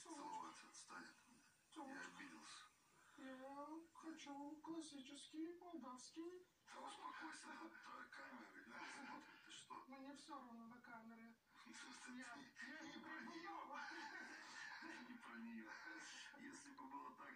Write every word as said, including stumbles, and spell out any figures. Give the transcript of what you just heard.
Целоваться отстань от меня. Я обиделся. Я хочу классический молдавский. Да успокойся, на камеры люди смотрят. Ты что? Мне все равно на камере. Я, я не не про нее. придумала. Не про нее. Если бы было так,